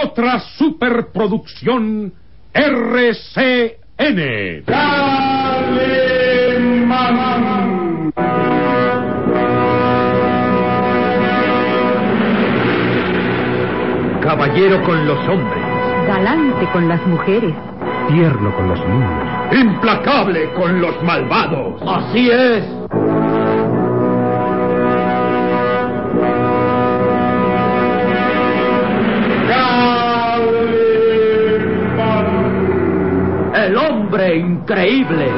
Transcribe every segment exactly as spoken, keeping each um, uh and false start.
otra superproducción R C N. ¡Calimán! Caballero con los hombres, galante con las mujeres, tierno con los niños, implacable con los malvados. Así es. El hombre increíble.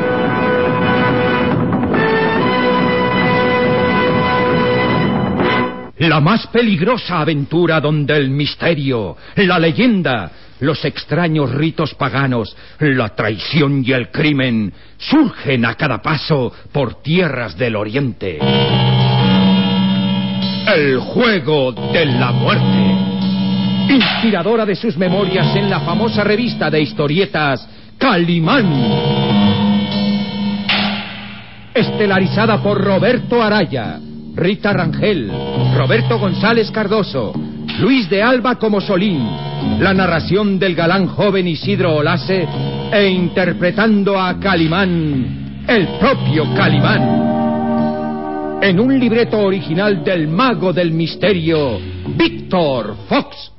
La más peligrosa aventura donde el misterio, la leyenda, los extraños ritos paganos, la traición y el crimen surgen a cada paso por tierras del oriente. El juego de la muerte. Inspiradora de sus memorias en la famosa revista de historietas Calimán. Estelarizada por Roberto Araya, Rita Rangel, Roberto González Cardoso, Luis de Alba como Solín, la narración del galán joven Isidro Olase e interpretando a Calimán, el propio Calimán, en un libreto original del mago del misterio, Víctor Fox.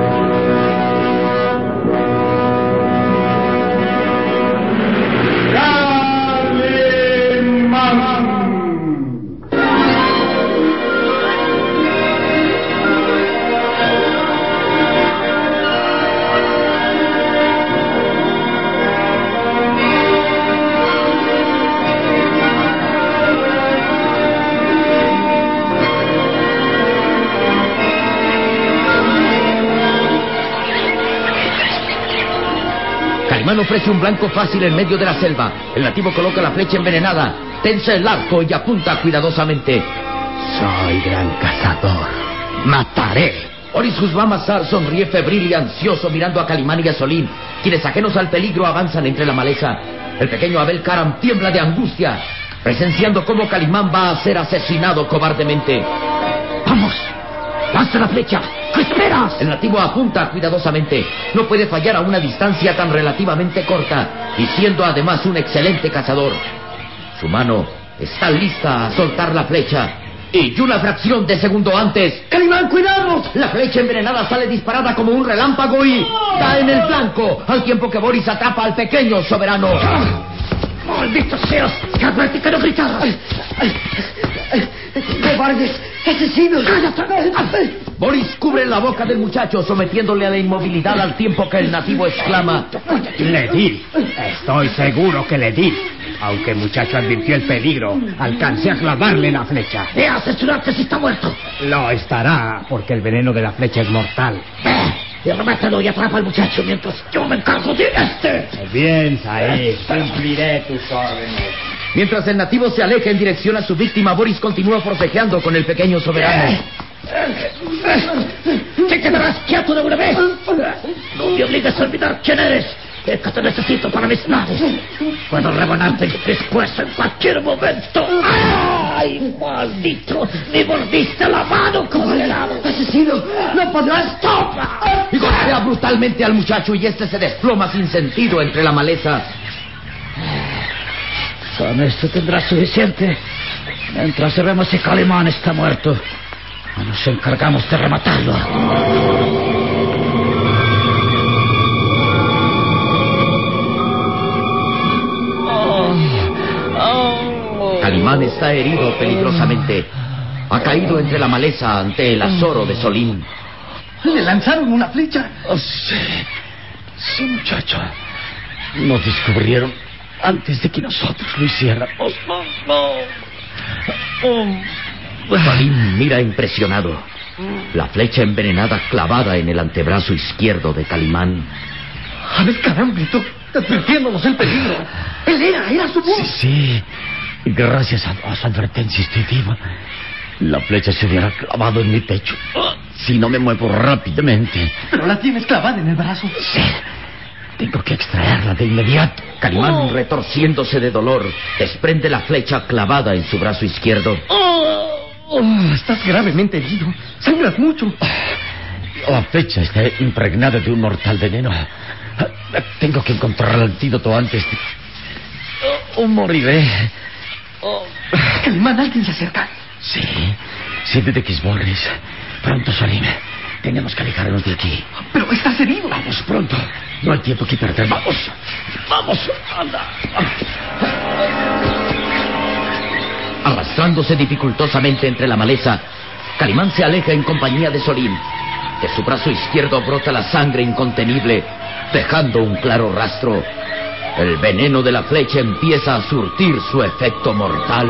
Calimán ofrece un blanco fácil en medio de la selva. El nativo coloca la flecha envenenada, tensa el arco y apunta cuidadosamente. Soy gran cazador. Mataré. Boris Husbamazar sonríe febril y ansioso mirando a Calimán y a Solín, quienes ajenos al peligro avanzan entre la maleza. El pequeño Abel Karam tiembla de angustia, presenciando cómo Calimán va a ser asesinado cobardemente. ¡Vamos! ¡Lanza la flecha! ¿Qué esperas? El nativo apunta cuidadosamente. No puede fallar a una distancia tan relativamente corta, y siendo además un excelente cazador. Su mano está lista a soltar la flecha, y una fracción de segundo antes... ¡Calimán, cuidado! La flecha envenenada sale disparada como un relámpago y cae en el flanco, al tiempo que Boris atrapa al pequeño soberano. ¡Maldito seas! ¡Que advertí que no gritaras! ¡Cobardes! ¡Asesinos! Boris cubre la boca del muchacho, sometiéndole a la inmovilidad al tiempo que el nativo exclama: Le di. Estoy seguro que le di. Aunque el muchacho advirtió el peligro, alcancé a clavarle la flecha. ¡Ve a asesorarte si está muerto! Lo estará, porque el veneno de la flecha es mortal. Y remátalo y atrapa al muchacho mientras yo me encargo de este. Bien, Said, cumpliré tus órdenes. Mientras el nativo se aleja en dirección a su víctima, Boris continúa forcejeando con el pequeño soberano. ¿Te quedarás quieto de una vez? No me obligues a olvidar quién eres. Es que te necesito para mis naves. Puedo rebanarte después en cualquier momento. ¡Ay, maldito! ¡Me mordiste la mano como el helado! ¡Asesino! ¡No podrás! ¡Toma! Y golpea brutalmente al muchacho y este se desploma sin sentido entre la maleza. Con esto tendrás suficiente. Mientras sabemos si Calimán está muerto, nos encargamos de rematarlo. Calimán está herido peligrosamente. Ha caído entre la maleza ante el azoro de Solín. ¿Le lanzaron una flecha? Oh, sí. Sí, muchacho. Nos descubrieron antes de que nosotros lo hiciéramos. No, no. Oh. Solín mira impresionado. La flecha envenenada clavada en el antebrazo izquierdo de Calimán. ¡Abel Karam gritó, advirtiéndonos el peligro! ¡Él era, era su voz! Sí, sí. Gracias a, a su advertencia instintiva, la flecha se hubiera clavado en mi pecho si no me muevo rápidamente. ¿Pero la tienes clavada en el brazo? Sí. Tengo que extraerla de inmediato. Calimán, oh. retorciéndose de dolor, desprende la flecha clavada en su brazo izquierdo. Oh, oh, estás gravemente herido. Sangras mucho. La flecha está impregnada de un mortal veneno. Tengo que encontrar el antídoto antes de... O oh, moriré. Oh. Calimán, alguien se acerca. Sí, sí, de Xborris. Pronto, Solim. Tenemos que alejarnos de aquí. Pero estás herido. Vamos, pronto. No hay tiempo que perder. Vamos. Vamos. Anda. Arrastrándose dificultosamente entre la maleza, Calimán se aleja en compañía de Solim. De su brazo izquierdo brota la sangre incontenible, dejando un claro rastro. El veneno de la flecha empieza a surtir su efecto mortal.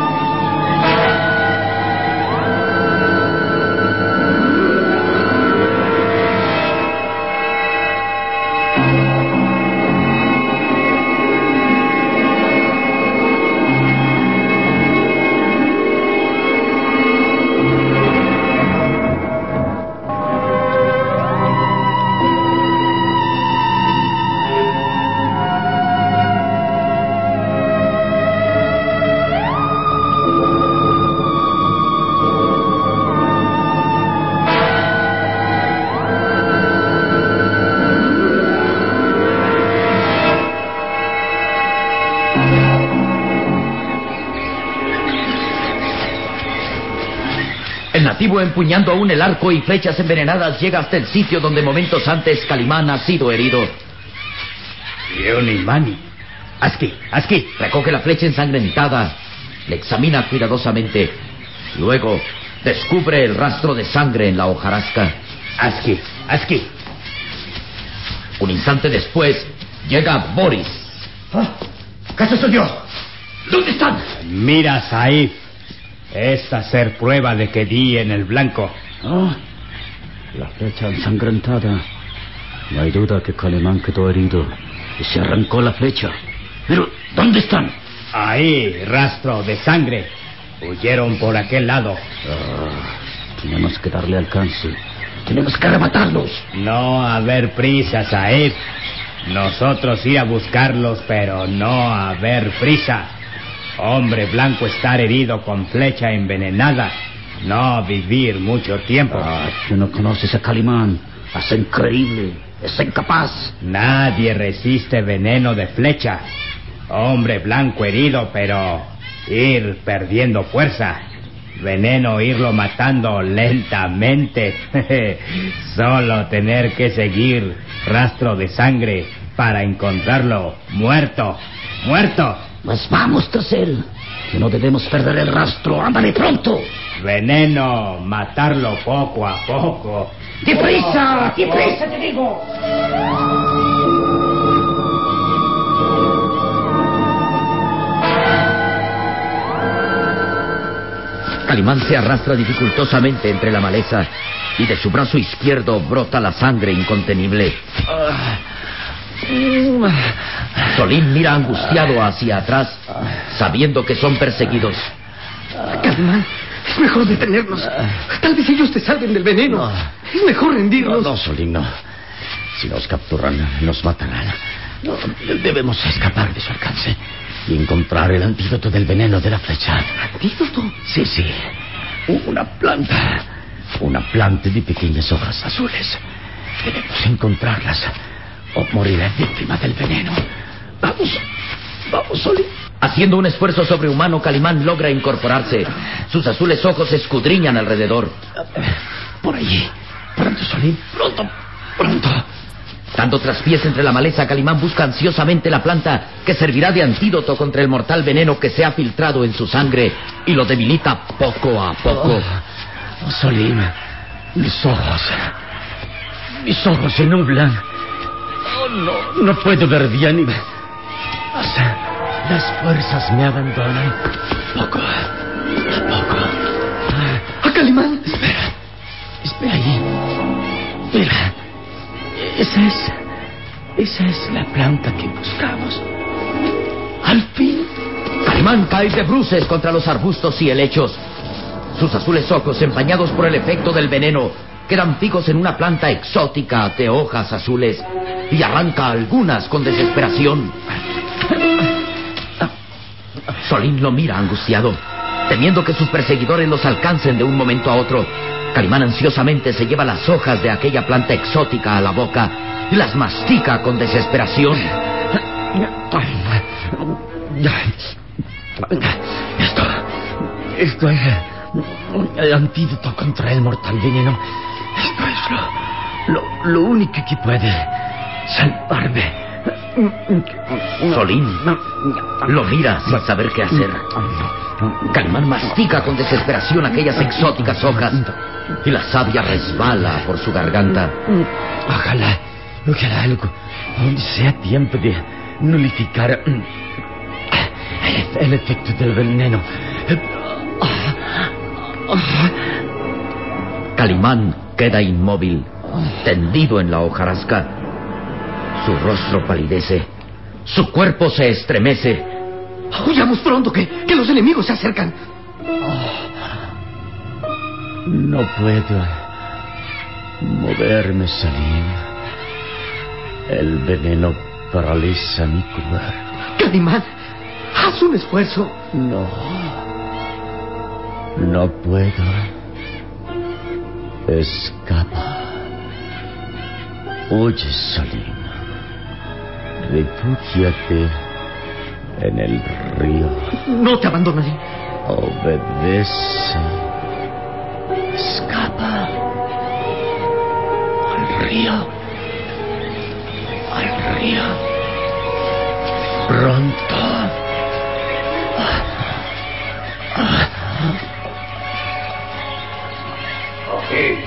El nativo, empuñando aún el arco y flechas envenenadas, llega hasta el sitio donde momentos antes Calimán ha sido herido. Yonimani. Aquí, aquí. Recoge la flecha ensangrentada, le examina cuidadosamente. Luego descubre el rastro de sangre en la hojarasca. Aquí, aquí. Un instante después llega Boris. ¿Ah? ¿Acaso soy yo? ¿Dónde están? Mira, Saif. Esta ser prueba de que di en el blanco. Oh, la flecha ensangrentada. No hay duda que Calimán quedó herido y se arrancó la flecha. Pero, ¿dónde están? Ahí, rastro de sangre. Huyeron por aquel lado. Oh, tenemos que darle alcance. Tenemos que arrebatarlos. No haber prisa, Saif. Nosotros ir a buscarlos, pero no haber prisa. Hombre blanco estar herido con flecha envenenada. No vivir mucho tiempo. Ah, tú no conoces a Calimán. Es increíble. Es incapaz. Nadie resiste veneno de flecha. Hombre blanco herido, pero ir perdiendo fuerza. Veneno irlo matando lentamente. Solo tener que seguir rastro de sangre para encontrarlo muerto. Muerto. Pues vamos tras él, que no debemos perder el rastro. ¡Ándale pronto! Veneno, matarlo poco a poco. ¡Deprisa! ¡Deprisa, te digo! Calimán se arrastra dificultosamente entre la maleza y de su brazo izquierdo brota la sangre incontenible. Solim mira angustiado hacia atrás, sabiendo que son perseguidos. Calimán, es mejor detenernos. Tal vez ellos te salven del veneno. No. Es mejor rendirnos. No, no, Solim, no. Si nos capturan, nos matarán. No, debemos escapar de su alcance y encontrar el antídoto del veneno de la flecha. ¿Antídoto? Sí, sí. Una planta. Una planta de pequeñas hojas azules. Debemos encontrarlas o moriré víctima del veneno. Vamos, vamos, Solim. Haciendo un esfuerzo sobrehumano, Calimán logra incorporarse. Sus azules ojos escudriñan alrededor. Por allí. Pronto, Solim. Pronto, pronto. Dando traspiés entre la maleza, Calimán busca ansiosamente la planta que servirá de antídoto contra el mortal veneno que se ha filtrado en su sangre y lo debilita poco a poco. Oh, oh, Solim, mis ojos. Mis ojos se nublan. Oh, no, no puedo ver bien y las, las fuerzas me abandonan. Poco a poco. ¡A Calimán! Espera, espera ahí. Mira, esa es, esa es la planta que buscamos. Al fin. Calimán cae de bruces contra los arbustos y helechos. Sus azules ojos, empañados por el efecto del veneno, quedan fijos en una planta exótica de hojas azules y arranca algunas con desesperación. Solim lo mira angustiado, temiendo que sus perseguidores los alcancen de un momento a otro. Calimán ansiosamente se lleva las hojas de aquella planta exótica a la boca y las mastica con desesperación. Esto... Esto es el antídoto contra el mortal veneno. Esto es lo, lo, lo único que puede salvarme. Solín lo mira sin saber qué hacer. Calimán mastica con desesperación aquellas exóticas hojas y la savia resbala por su garganta. Ojalá, ojalá algo sea tiempo de nulificar el, el efecto del veneno. Calimán queda inmóvil, tendido en la hojarasca. Su rostro palidece, su cuerpo se estremece. Huyamos pronto, que, que los enemigos se acercan. No puedo moverme, Salim. El veneno paraliza mi cuerpo. Calimán, haz un esfuerzo. No. No puedo. Escapa. Oye, Salim. Refúgiate en el río. No te abandonaré. Obedece. Escapa. Al río. Al río. Pronto. Aquí.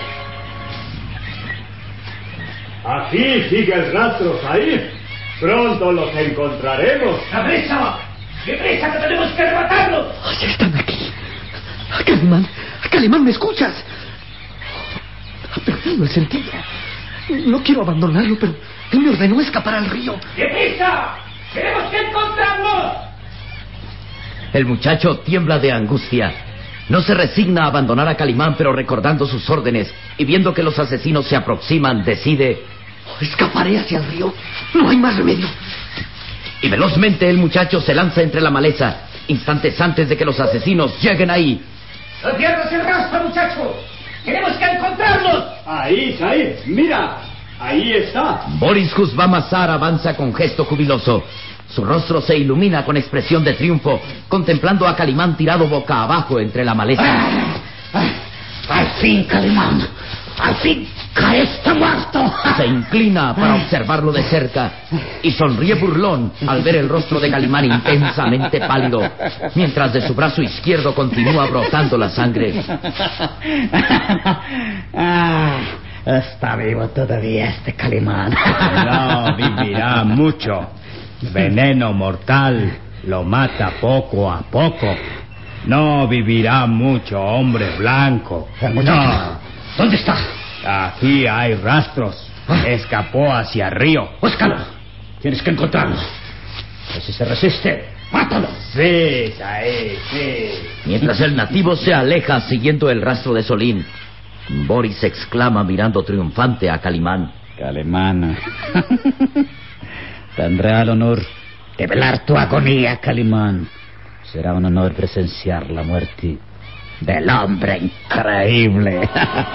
Aquí sigue el rastro, Said. Pronto los encontraremos. ¡Deprisa! ¡Deprisa, que tenemos que arrebatarlos! Ay, están aquí. Calimán, Calimán, ¿me escuchas? Ha perdido el sentido. No quiero abandonarlo, pero él me ordenó escapar al río. ¡Deprisa! ¡Tenemos que encontrarlos! El muchacho tiembla de angustia. No se resigna a abandonar a Calimán, pero recordando sus órdenes y viendo que los asesinos se aproximan, decide... Escaparé hacia el río. No hay más remedio. Y velozmente el muchacho se lanza entre la maleza, instantes antes de que los asesinos lleguen ahí. ¡No pierdas el rastro, muchacho! ¡Tenemos que encontrarlos! Ahí, Said, mira. Ahí está. Boris Kuzbamazar avanza con gesto jubiloso. Su rostro se ilumina con expresión de triunfo, contemplando a Calimán tirado boca abajo entre la maleza. Ah, ah, ¡al fin, Calimán! ¡Al fin caíste muerto! Se inclina para observarlo de cerca y sonríe burlón al ver el rostro de Calimán intensamente pálido, mientras de su brazo izquierdo continúa brotando la sangre. Ah, está vivo todavía este Calimán. No vivirá mucho. Veneno mortal lo mata poco a poco. No vivirá mucho, hombre blanco. No. ¿Dónde está? Aquí hay rastros. Escapó hacia el río. Búscalo. Tienes que encontrarlo. Y si se resiste, mátalo. Sí, ahí, sí. Mientras el nativo se aleja siguiendo el rastro de Solín, Boris exclama mirando triunfante a Calimán. Calimán. Tendrá el honor de velar tu agonía, Calimán. Será un honor presenciar la muerte del hombre increíble.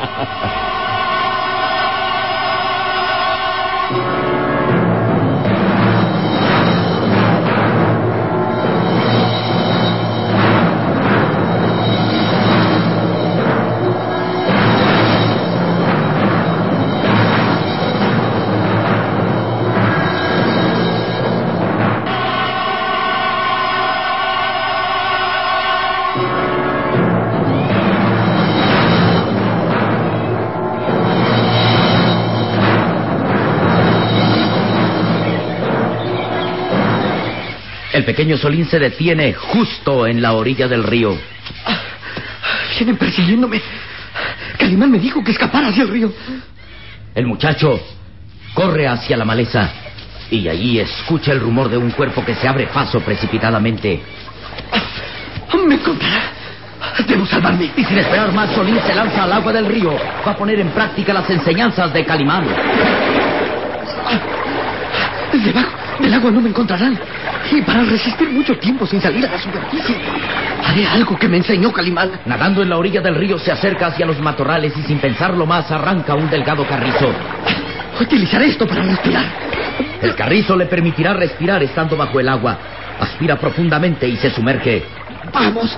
El pequeño Solín se detiene justo en la orilla del río. Vienen persiguiéndome. Calimán me dijo que escapara hacia el río. El muchacho corre hacia la maleza y allí escucha el rumor de un cuerpo que se abre paso precipitadamente. Me encontrará. Debo salvarme. Y sin esperar más, Solín se lanza al agua del río. Va a poner en práctica las enseñanzas de Calimán. Debajo del agua no me encontrarán. Y para resistir mucho tiempo sin salir a la superficie, haré algo que me enseñó Calimán. Nadando en la orilla del río, se acerca hacia los matorrales y sin pensarlo más arranca un delgado carrizo. Utilizaré esto para respirar. El carrizo le permitirá respirar estando bajo el agua. Aspira profundamente y se sumerge. ¡Vamos!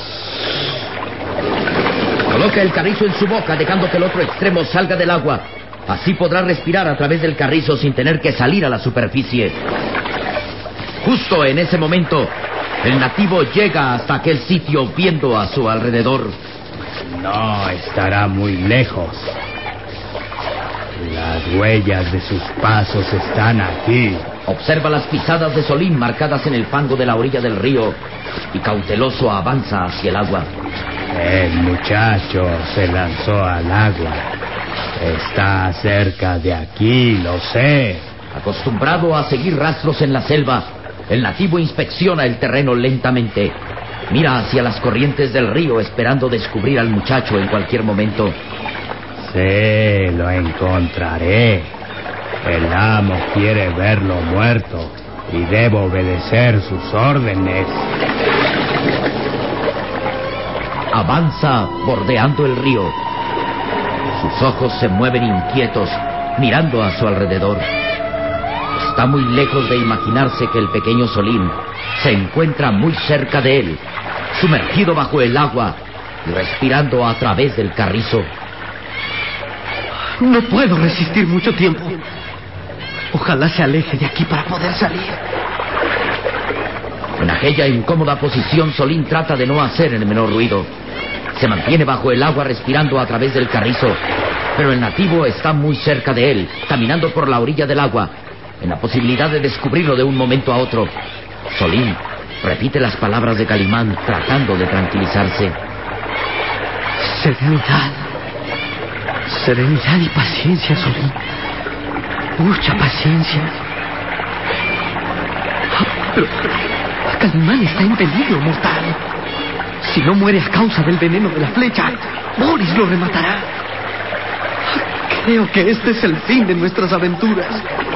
Coloca el carrizo en su boca, dejando que el otro extremo salga del agua. Así podrá respirar a través del carrizo sin tener que salir a la superficie. Justo en ese momento, el nativo llega hasta aquel sitio viendo a su alrededor. No estará muy lejos. Las huellas de sus pasos están aquí. Observa las pisadas de Solín marcadas en el fango de la orilla del río y cauteloso avanza hacia el agua. El muchacho se lanzó al agua. Está cerca de aquí, lo sé. Acostumbrado a seguir rastros en la selva, el nativo inspecciona el terreno lentamente. Mira hacia las corrientes del río esperando descubrir al muchacho en cualquier momento. Sí, lo encontraré. El amo quiere verlo muerto y debo obedecer sus órdenes. Avanza bordeando el río. Sus ojos se mueven inquietos, mirando a su alrededor. Está muy lejos de imaginarse que el pequeño Solín se encuentra muy cerca de él, sumergido bajo el agua y respirando a través del carrizo. No puedo resistir mucho tiempo. Ojalá se aleje de aquí para poder salir. En aquella incómoda posición, Solín trata de no hacer el menor ruido. Se mantiene bajo el agua respirando a través del carrizo, pero el nativo está muy cerca de él, caminando por la orilla del agua, en la posibilidad de descubrirlo de un momento a otro. Solín repite las palabras de Calimán, tratando de tranquilizarse. Serenidad. Serenidad y paciencia, Solín. Mucha paciencia. Pero, pero Calimán está en peligro mortal. Si no muere a causa del veneno de la flecha, Boris lo rematará. Creo que este es el fin de nuestras aventuras.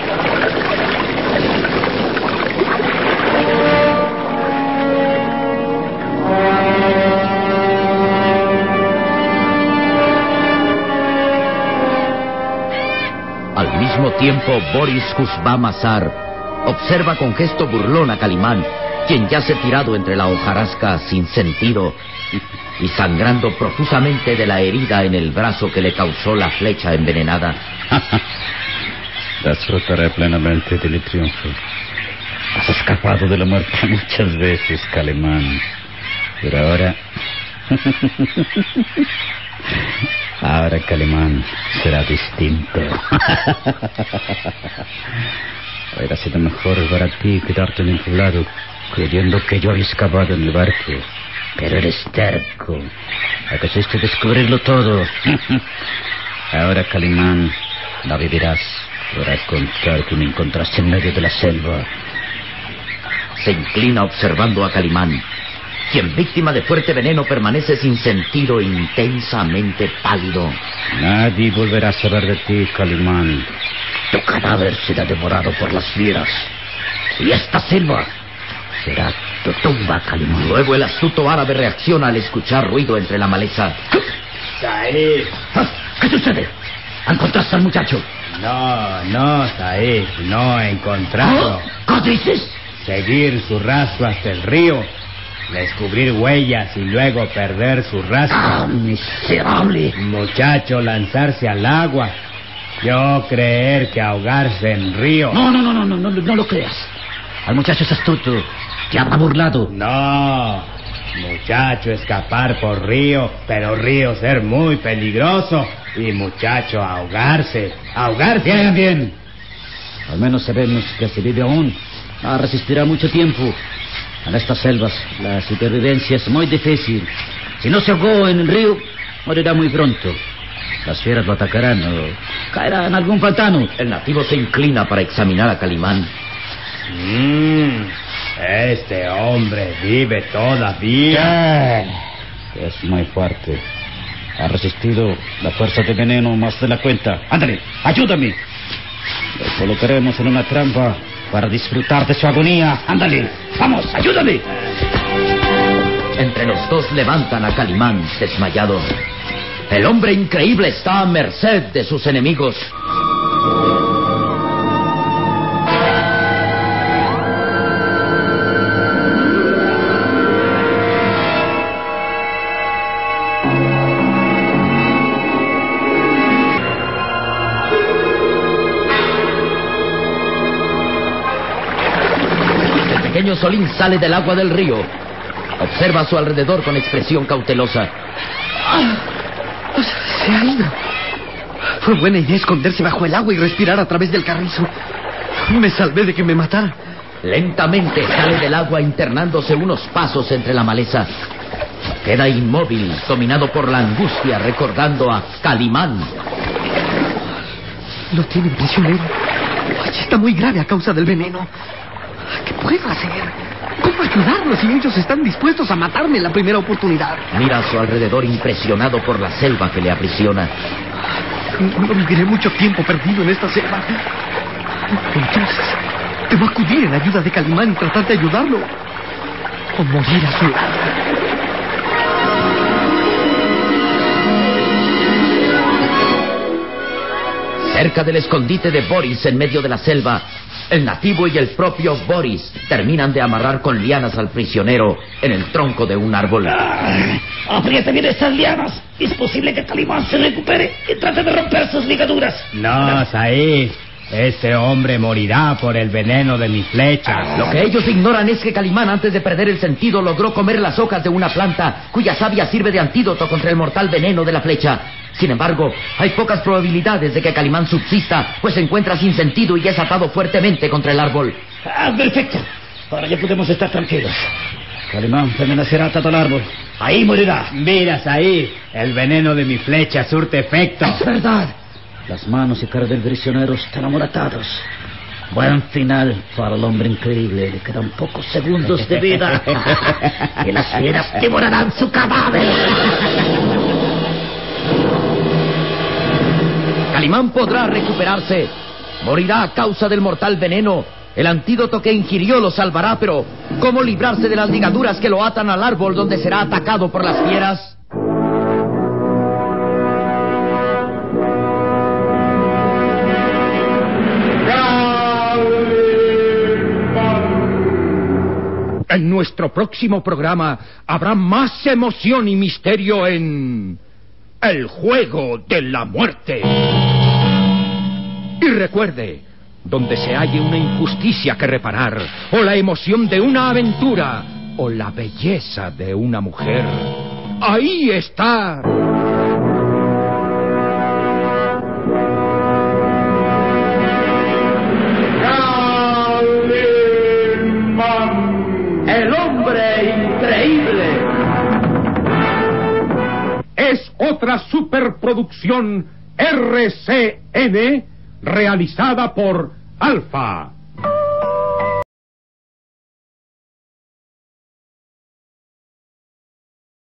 Al mismo tiempo, Boris Kuzbamazar observa con gesto burlón a Calimán, quien yace tirado entre la hojarasca sin sentido y sangrando profusamente de la herida en el brazo que le causó la flecha envenenada. Disfrutaré plenamente de mi triunfo. Has escapado de la muerte muchas veces, Calimán. Pero ahora... Ahora, Calimán, será distinto. Hubiera sido mejor para ti quedarte en el poblado, creyendo que yo había escapado en el barco. Pero eres terco. Acabaste de descubrirlo todo. Ahora, Calimán, no vivirás. Podrás contar que me encontraste en medio de la selva. Se inclina observando a Calimán, quien, víctima de fuerte veneno, permanece sin sentido, intensamente pálido. Nadie volverá a saber de ti, Calimán. Tu cadáver será devorado por las fieras. Y esta selva será tu tumba, Calimán. Luego el astuto árabe reacciona al escuchar ruido entre la maleza. Said. ¿Qué sucede? ¿Encontraste al muchacho? No, no, Said, no he encontrado. ¿Qué dices? Seguir su rastro hasta el río, descubrir huellas y luego perder su rastro. ¡Ah, miserable! Muchacho lanzarse al agua. Yo creer que ahogarse en río. No, no, no, no, no, no, no lo creas. Al muchacho es astuto. Te habrá burlado. No, muchacho escapar por río, pero río ser muy peligroso. Y muchacho ahogarse, ahogarse. Bien, bien. Al menos sabemos que se vive aún. No resistirá mucho tiempo. En estas selvas la supervivencia es muy difícil. Si no se ahogó en el río, morirá muy pronto. Las fieras lo atacarán o caerá en algún pantano. El nativo se inclina para examinar a Calimán. Mm, este hombre vive todavía. Es muy fuerte. Ha resistido la fuerza de veneno más de la cuenta. Ándale, ayúdame. Lo colocaremos en una trampa para disfrutar de su agonía. Ándale, vamos, ayúdame. Entre los dos levantan a Calimán desmayado. El hombre increíble está a merced de sus enemigos. El pequeño Solín sale del agua del río. Observa a su alrededor con expresión cautelosa. Ah, se ha ido. Fue buena idea esconderse bajo el agua y respirar a través del carrizo. Me salvé de que me matara. Lentamente sale del agua internándose unos pasos entre la maleza. Queda inmóvil, dominado por la angustia, recordando a Calimán. Lo tienen prisionero. Ay, está muy grave a causa del veneno. ¿Qué puedo hacer? ¿Cómo ayudarlos si ellos están dispuestos a matarme en la primera oportunidad? Mira a su alrededor impresionado por la selva que le aprisiona. No, no viviré mucho tiempo perdido en esta selva. Entonces, debo acudir en ayuda de Calimán y tratar de ayudarlo. O morir a su lado. Cerca del escondite de Boris en medio de la selva, el nativo y el propio Boris terminan de amarrar con lianas al prisionero en el tronco de un árbol. Ah, apriete bien estas lianas. Es posible que Calimán se recupere y trate de romper sus ligaduras. No, Said. Ese hombre morirá por el veneno de mi flecha. Lo que ellos ignoran es que Calimán, antes de perder el sentido, logró comer las hojas de una planta cuya savia sirve de antídoto contra el mortal veneno de la flecha. Sin embargo, hay pocas probabilidades de que Calimán subsista, pues se encuentra sin sentido y es atado fuertemente contra el árbol. Ah, perfecto. Ahora ya podemos estar tranquilos. Calimán permanecerá atado al árbol. Ahí morirá. Mira, Said, el veneno de mi flecha surte efecto. Es verdad. Las manos y cara del prisionero están amoratados. Buen final para el hombre increíble. Le quedan pocos segundos de vida. Y las fieras devorarán su cadáver. Calimán podrá recuperarse. Morirá a causa del mortal veneno. El antídoto que ingirió lo salvará, pero ¿cómo librarse de las ligaduras que lo atan al árbol donde será atacado por las fieras? En nuestro próximo programa habrá más emoción y misterio en El Juego de la Muerte. Y recuerde, donde se halle una injusticia que reparar, o la emoción de una aventura, o la belleza de una mujer, ahí está El hombre increíble. Es otra superproducción R C N realizada por Alfa.